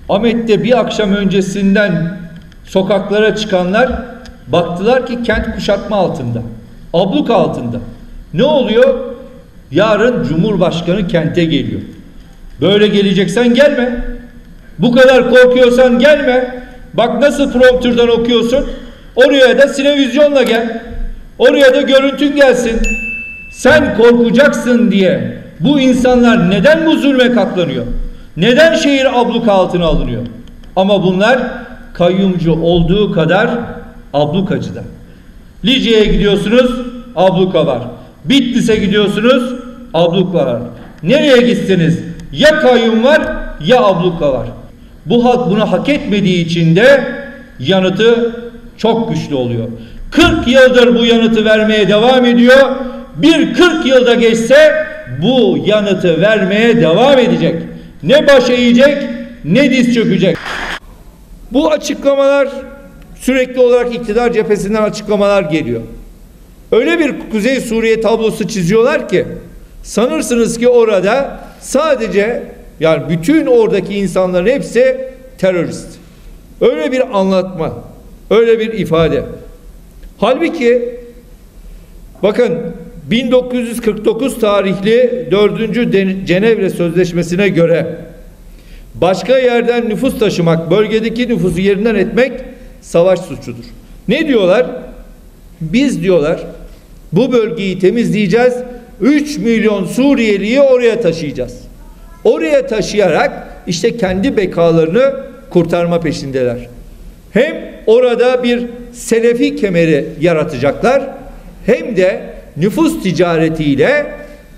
Ahmet'te bir akşam öncesinden sokaklara çıkanlar baktılar ki kent kuşatma altında, abluk altında. Ne oluyor? Yarın Cumhurbaşkanı kente geliyor. Böyle geleceksen gelme. Bu kadar korkuyorsan gelme. Bak nasıl prompterden okuyorsun. Oraya da sinevizyonla gel. Oraya da görüntün gelsin. Sen korkacaksın diye bu insanlar neden bu zulme katlanıyor? Neden şehir abluk altına alınıyor? Ama bunlar kayyumcu olduğu kadar ablukacı da. Lice'ye gidiyorsunuz, abluka var. Bitlis'e gidiyorsunuz, abluka var. Nereye gitseniz ya kayyum var ya abluka var. Bu halk bunu hak etmediği için de yanıtı çok güçlü oluyor. 40 yıldır bu yanıtı vermeye devam ediyor. Bir 40 yılda geçse bu yanıtı vermeye devam edecek. Ne baş eğecek ne diz çökecek. Bu açıklamalar sürekli olarak iktidar cephesinden açıklamalar geliyor. Öyle bir Kuzey Suriye tablosu çiziyorlar ki sanırsınız ki orada sadece, yani bütün oradaki insanların hepsi terörist. Öyle bir anlatma, öyle bir ifade. Halbuki bakın 1949 tarihli 4. Cenevre Sözleşmesi'ne göre başka yerden nüfus taşımak, bölgedeki nüfusu yerinden etmek savaş suçudur. Ne diyorlar? Biz diyorlar bu bölgeyi temizleyeceğiz. 3 milyon Suriyeliyi oraya taşıyacağız. Oraya taşıyarak işte kendi bekalarını kurtarma peşindeler. Hem orada bir Selefi kemeri yaratacaklar, hem de nüfus ticaretiyle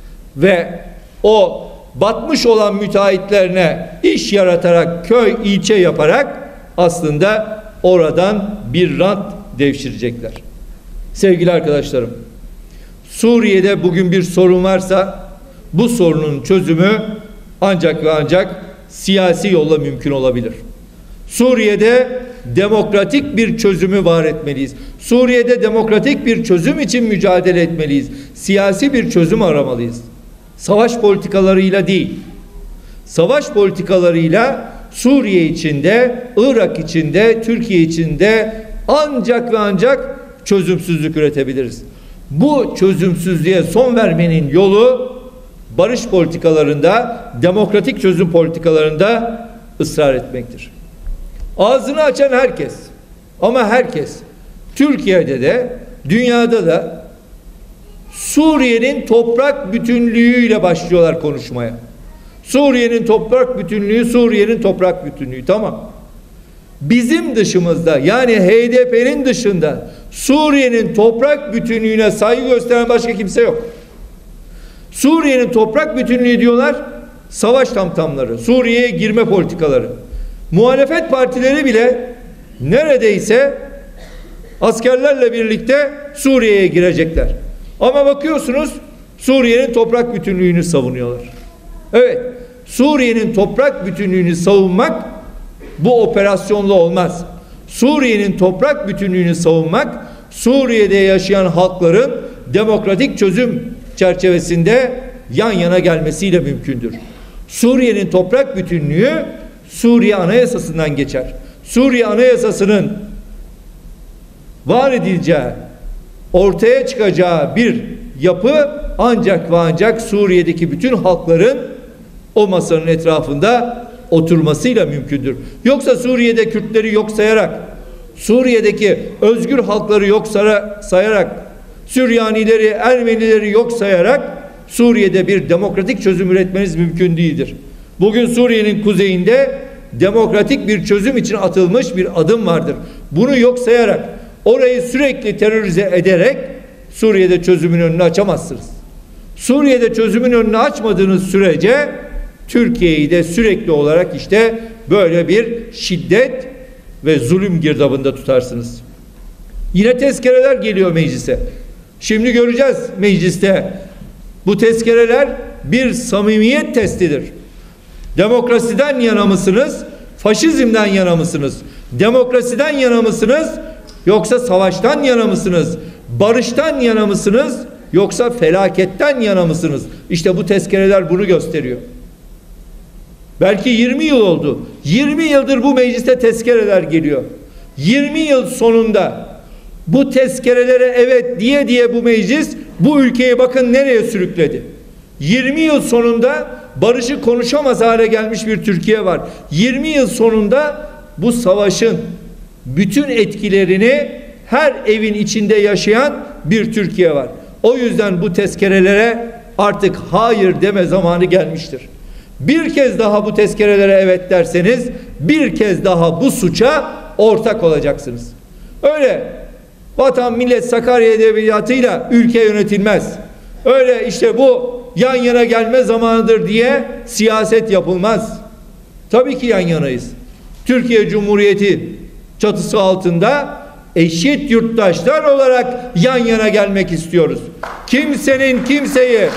ve o batmış olan müteahhitlerine iş yaratarak, köy, ilçe yaparak aslında oradan bir rant devşirecekler. Sevgili arkadaşlarım, Suriye'de bugün bir sorun varsa bu sorunun çözümü ancak ve ancak siyasi yolla mümkün olabilir. Suriye'de demokratik bir çözümü var etmeliyiz. Suriye'de demokratik bir çözüm için mücadele etmeliyiz. Siyasi bir çözüm aramalıyız. Savaş politikalarıyla değil. Savaş politikalarıyla Suriye içinde, Irak içinde, Türkiye içinde ancak ve ancak çözümsüzlük üretebiliriz. Bu çözümsüzlüğe son vermenin yolu barış politikalarında, demokratik çözüm politikalarında ısrar etmektir. Ağzını açan herkes, ama herkes, Türkiye'de de dünyada da Suriye'nin toprak bütünlüğüyle başlıyorlar konuşmaya. Suriye'nin toprak bütünlüğü, Suriye'nin toprak bütünlüğü, tamam. Bizim dışımızda, yani HDP'nin dışında Suriye'nin toprak bütünlüğüne saygı gösteren başka kimse yok. Suriye'nin toprak bütünlüğü diyorlar, savaş tamtamları, Suriye'ye girme politikaları. Muhalefet partileri bile neredeyse askerlerle birlikte Suriye'ye girecekler. Ama bakıyorsunuz Suriye'nin toprak bütünlüğünü savunuyorlar. Evet, Suriye'nin toprak bütünlüğünü savunmak bu operasyonla olmaz. Suriye'nin toprak bütünlüğünü savunmak, Suriye'de yaşayan halkların demokratik çözüm çerçevesinde yan yana gelmesiyle mümkündür. Suriye'nin toprak bütünlüğü Suriye Anayasası'ndan geçer. Suriye Anayasası'nın var edileceği, ortaya çıkacağı bir yapı ancak ve ancak Suriye'deki bütün halkların o masanın etrafında oturmasıyla mümkündür. Yoksa Suriye'de Kürtleri yok sayarak, Suriye'deki özgür halkları yok sayarak, Süryanileri, Ermenileri yok sayarak Suriye'de bir demokratik çözüm üretmeniz mümkün değildir. Bugün Suriye'nin kuzeyinde demokratik bir çözüm için atılmış bir adım vardır. Bunu yok sayarak, orayı sürekli terörize ederek Suriye'de çözümün önünü açamazsınız. Suriye'de çözümün önünü açmadığınız sürece Türkiye'yi de sürekli olarak işte böyle bir şiddet ve zulüm girdabında tutarsınız. Yine tezkereler geliyor meclise. Şimdi göreceğiz mecliste. Bu tezkereler bir samimiyet testidir. Demokrasiden yana mısınız? Faşizmden yana mısınız? Demokrasiden yana mısınız? Yoksa savaştan yana mısınız? Barıştan yana mısınız? Yoksa felaketten yana mısınız? İşte bu tezkereler bunu gösteriyor. Belki 20 yıl oldu. 20 yıldır bu mecliste tezkereler geliyor. 20 yıl sonunda bu tezkerelere evet diye bu meclis bu ülkeyi bakın nereye sürükledi. 20 yıl sonunda barışı konuşamaz hale gelmiş bir Türkiye var. 20 yıl sonunda bu savaşın bütün etkilerini her evin içinde yaşayan bir Türkiye var. O yüzden bu tezkerelere artık hayır deme zamanı gelmiştir. Bir kez daha bu tezkerelere evet derseniz bir kez daha bu suça ortak olacaksınız. Öyle vatan millet Sakarya edebiyatıyla ülke yönetilmez. Öyle işte bu yan yana gelme zamanıdır diye siyaset yapılmaz. Tabii ki yan yanayız. Türkiye Cumhuriyeti çatısı altında eşit yurttaşlar olarak yan yana gelmek istiyoruz. Kimsenin kimseyi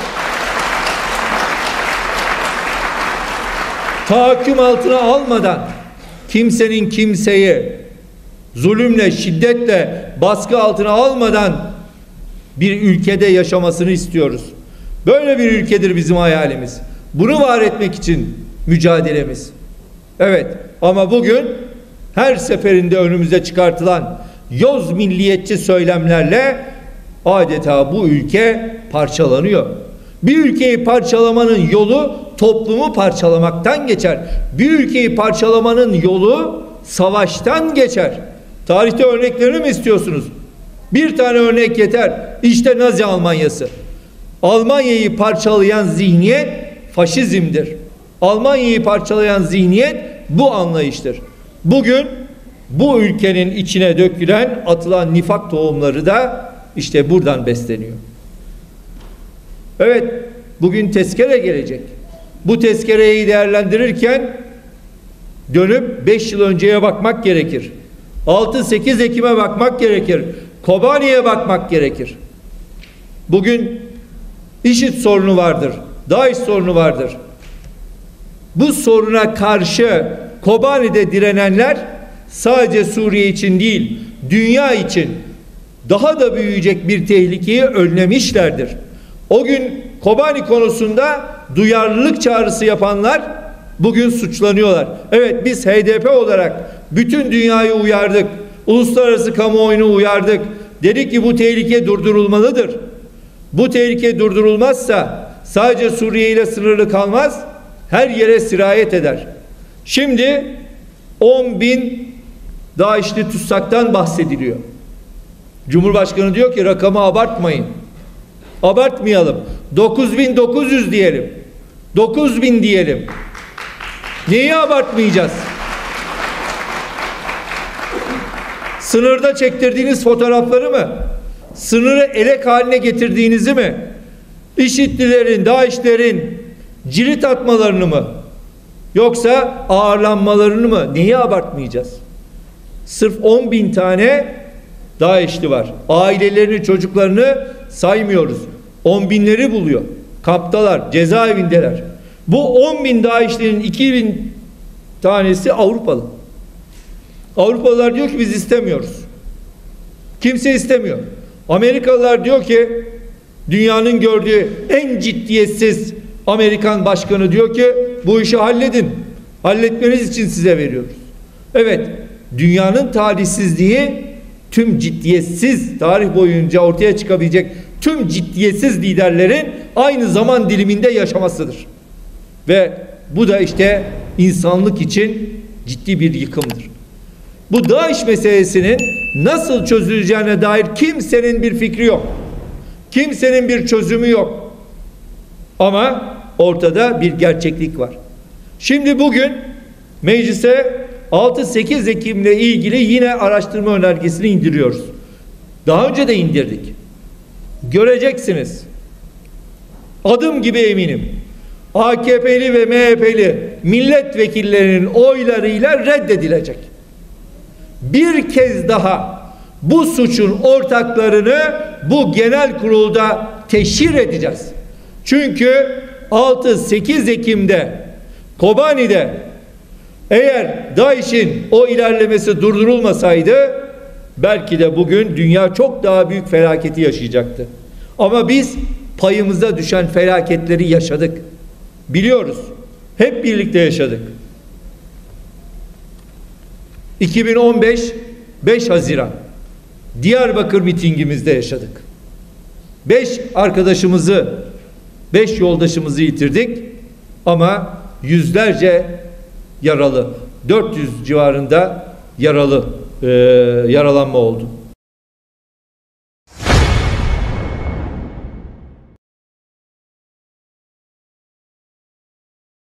tahakküm altına almadan, kimsenin kimseyi zulümle, şiddetle baskı altına almadan bir ülkede yaşamasını istiyoruz. Böyle bir ülkedir bizim hayalimiz. Bunu var etmek için mücadelemiz. Evet, ama bugün her seferinde önümüze çıkartılan yoz milliyetçi söylemlerle adeta bu ülke parçalanıyor. Bir ülkeyi parçalamanın yolu toplumu parçalamaktan geçer. Bir ülkeyi parçalamanın yolu savaştan geçer. Tarihte örneklerini mi istiyorsunuz? Bir tane örnek yeter. İşte Nazi Almanyası. Almanya'yı parçalayan zihniyet faşizmdir. Almanya'yı parçalayan zihniyet bu anlayıştır. Bugün bu ülkenin içine dökülen, atılan nifak tohumları da işte buradan besleniyor. Evet, bugün tezkere gelecek. Bu tezkereyi değerlendirirken dönüp 5 yıl önceye bakmak gerekir. 6-8 Ekim'e bakmak gerekir. Kobani'ye bakmak gerekir. Bugün IŞİD sorunu vardır. DAEŞ sorunu vardır. Bu soruna karşı Kobani'de direnenler sadece Suriye için değil, dünya için daha da büyüyecek bir tehlikeyi önlemişlerdir. O gün Kobani konusunda duyarlılık çağrısı yapanlar bugün suçlanıyorlar. Evet, biz HDP olarak bütün dünyayı uyardık. Uluslararası kamuoyunu uyardık. Dedik ki bu tehlike durdurulmalıdır. Bu tehlike durdurulmazsa sadece Suriye ile sınırlı kalmaz, her yere sirayet eder. Şimdi 10.000 DAEŞ'li tutsaktan bahsediliyor. Cumhurbaşkanı diyor ki rakamı abartmayın. Abartmayalım. 9.900 diyelim. 9.000 diyelim. Neyi abartmayacağız? Sınırda çektirdiğiniz fotoğrafları mı? Sınırı elek haline getirdiğinizi mi? IŞİD'lilerin, DAEŞ'lerin cirit atmalarını mı? Yoksa ağırlanmalarını mı? Neyi abartmayacağız? Sırf 10.000 tane DAEŞ'li var. Ailelerini, çocuklarını saymıyoruz. 10.000'leri buluyor. Kamptalar, cezaevindeler. Bu 10.000 DAEŞ'linin 2.000 tanesi Avrupalı. Avrupalılar diyor ki biz istemiyoruz. Kimse istemiyor. Amerikalılar diyor ki dünyanın gördüğü en ciddiyetsiz Amerikan başkanı diyor ki bu işi halledin. Halletmeniz için size veriyoruz. Evet, dünyanın talihsizliği tüm ciddiyetsiz, tarih boyunca ortaya çıkabilecek tüm ciddiyetsiz liderlerin aynı zaman diliminde yaşamasıdır. Ve bu da işte insanlık için ciddi bir yıkımdır. Bu DAEŞ meselesinin nasıl çözüleceğine dair kimsenin bir fikri yok. Kimsenin bir çözümü yok. Ama ortada bir gerçeklik var. Şimdi bugün meclise 6-8 Ekim'le ilgili yine araştırma önergesini indiriyoruz. Daha önce de indirdik. Göreceksiniz. Adım gibi eminim. AKP'li ve MHP'li milletvekillerinin oylarıyla reddedilecek. Bir kez daha bu suçun ortaklarını bu genel kurulda teşhir edeceğiz. Çünkü 6-8 Ekim'de Kobani'de eğer DAEŞ'in o ilerlemesi durdurulmasaydı belki de bugün dünya çok daha büyük felaketi yaşayacaktı. Ama biz payımıza düşen felaketleri yaşadık. Biliyoruz. hep birlikte yaşadık. 2015 5 Haziran Diyarbakır mitingimizde yaşadık. 5 arkadaşımızı, 5 yoldaşımızı yitirdik ama yüzlerce yaralı, 400 civarında yaralanma oldu.